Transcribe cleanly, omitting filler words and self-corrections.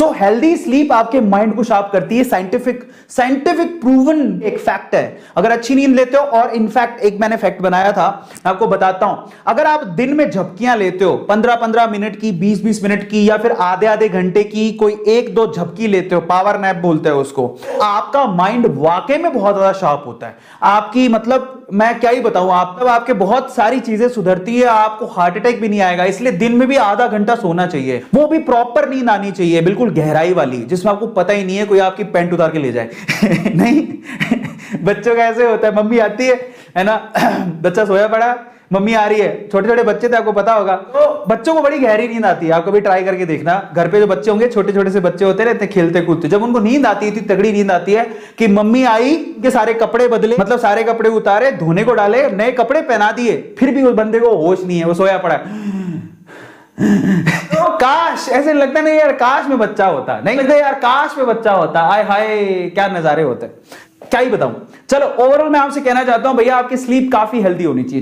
सो healthy sleep आपके mind को sharp करती है। साइंटिफिक प्रूवन एक फैक्ट है। अगर अच्छी नींद लेते हो, और इनफैक्ट एक मैंने फैक्ट बनाया था, आपको बताता हूं, अगर आप दिन में झपकियां लेते हो 15-15 मिनट की, 20-20 मिनट की, या फिर आधे आधे घंटे की कोई 1-2 झपकी लेते हो, पावर नैप बोलते हैं उसको, आपका माइंड वाकई में बहुत ज्यादा शार्प होता है। आपकी मतलब मैं क्या ही बताऊं, आप तब आपके बहुत सारी चीजें सुधरती है, आपको हार्ट अटैक भी नहीं आएगा। इसलिए दिन में भी आधा घंटा सोना चाहिए, वो भी प्रॉपर नींद आनी चाहिए, बिल्कुल गहराई वाली, जिसमें आपको पता ही नहीं है कोई आपकी पैंट उतार के ले जाए। नहीं, बच्चों का ऐसे होता है, मम्मी आती है ना, बच्चा सोया पड़ा, मम्मी आ रही है, छोटे छोटे बच्चे थे, आपको पता होगा, तो बच्चों को बड़ी गहरी नींद आती है। आप कभी ट्राई करके देखना, घर पे जो बच्चे होंगे, छोटे छोटे से बच्चे होते रहते, खेलते कूदते, जब उनको नींद आती है, इतनी तगड़ी नींद आती है कि मम्मी आई के सारे कपड़े बदले, मतलब सारे कपड़े उतारे, धोने को डाले, नए कपड़े पहना दिए, फिर भी उस बंदे को होश नहीं है, वो सोया पड़ा है। तो काश, ऐसे लगता नहीं यार, काश में बच्चा होता, नहीं लगता यार काश में बच्चा होता, आय हाय क्या नजारे होते, क्या ही बताऊं। चलो ओवरऑल मैं आपसे कहना चाहता हूं भैया, आपकी स्लीप काफी हेल्दी होनी चाहिए।